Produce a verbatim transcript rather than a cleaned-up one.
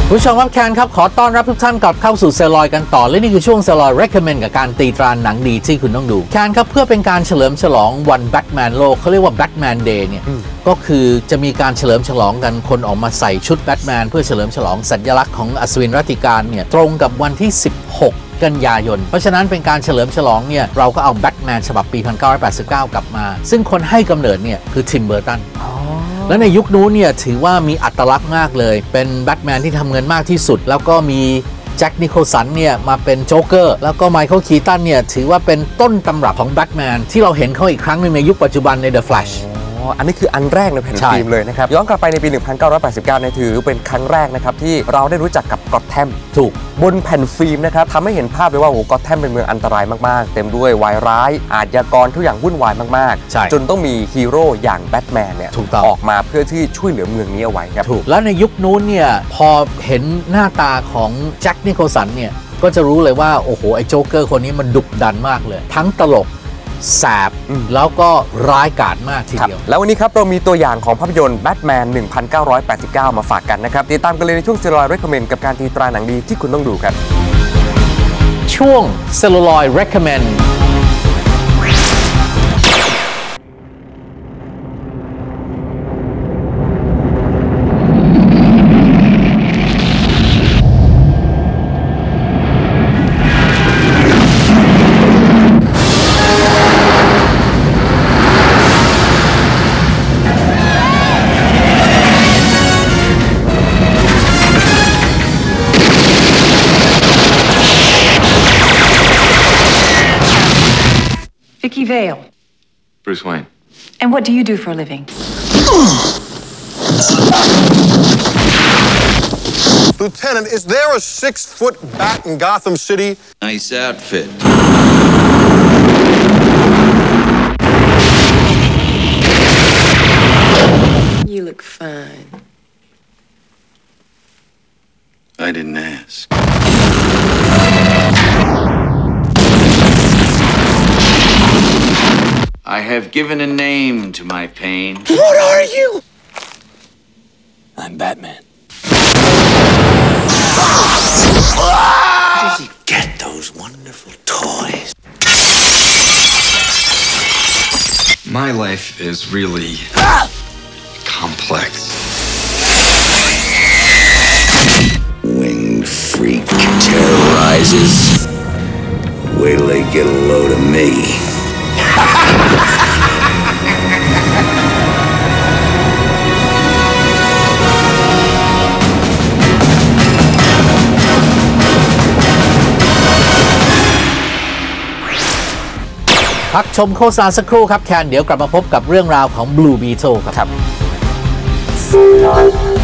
ผู้ชมครับแคนครับขอต้อนรับทุกท่านกลับเข้าสู่เซลลอยกันต่อและนี่คือช่วงเซลลอย recommend กับการตีตราหนังดีที่คุณต้องดูแคนครับเพื่อเป็นการเฉลิมฉลองวันแบทแมนโลกเขาเรียกว่าแบทแมนเดย์เนี่ยก็คือจะมีการเฉลิมฉลองกันคนออกมาใส่ชุดแบทแมนเพื่อเฉลิมฉลองสัญลักษณ์ของอัศวินรัตติการเนี่ยตรงกับวันที่สิบหกกันยายนเพราะฉะนั้นเป็นการเฉลิมฉลองเนี่ยเราก็เอาแบทแมนฉบับปีหนึ่งพันเก้าร้อยแปดสิบเก้ากลับมาซึ่งคนให้กำเนิดเนี่ยคือทิมเบอร์ตันและในยุคนู้นเนี่ยถือว่ามีอัตลักษณ์มากเลยเป็นแบทแมนที่ทำเงินมากที่สุดแล้วก็มีแจ็คนิโคลสันเนี่ยมาเป็นโจ๊กเกอร์แล้วก็ไมเคิลคีตันเนี่ยถือว่าเป็นต้นตำรับของแบทแมนที่เราเห็นเขาอีกครั้งหนึ่งในยุคปัจจุบันใน The Flash อันนี้คืออันแรกในแผ่นฟิล์มเลยนะครับย้อนกลับไปในปีหนึ่งพันเก้าร้อยแปดสิบเก้าเนี่ยถือเป็นครั้งแรกนะครับที่เราได้รู้จักกับกอธแธมถูกบนแผ่นฟิล์มนะครับทำให้เห็นภาพเลยว่าโอ้กอธแธมเป็นเมืองอันตรายมากๆเต็มด้วยวายร้ายอาชญากรทุกอย่างวุ่นวายมากๆจนต้องมีฮีโร่อย่างแบทแมนเนี่ยออกมาเพื่อที่ช่วยเหลือเมืองนี้เอาไว้ครับถูกแล้วในยุคนู้นเนี่ยพอเห็นหน้าตาของแจ็คนิโคลสันเนี่ยก็จะรู้เลยว่าโอ้โหไอ้โจ๊กเกอร์คนนี้มันดุดันมากเลยทั้งตลกแสบแล้วก็ร้ายกาจมากทีเดียวแล้ววันนี้ครับเรามีตัวอย่างของภาพยนตร์แบทแมนหนึ่งพันเก้าร้อยแปดสิบเก้ามาฝากกันนะครับติดตามกันเลยในช่วงเซลลอย recommend กับการตีตราหนังดีที่คุณต้องดูครับช่วงเซลลอย recommend Vicky Vale. Bruce Wayne. And what do you do for a living? Lieutenant, is there a six-foot bat in Gotham City? Nice outfit. You look fine. I didn't ask. I have given a name to my pain. What are you? I'm Batman. Where does he get those wonderful toys? My life is really complex. Winged freak terrorizes. Wait till they get a load of me. พักชมโฆษณาสักครู่ครับแคนเดี๋ยวกลับมาพบกับเรื่องราวของ Blue Beetle ครับ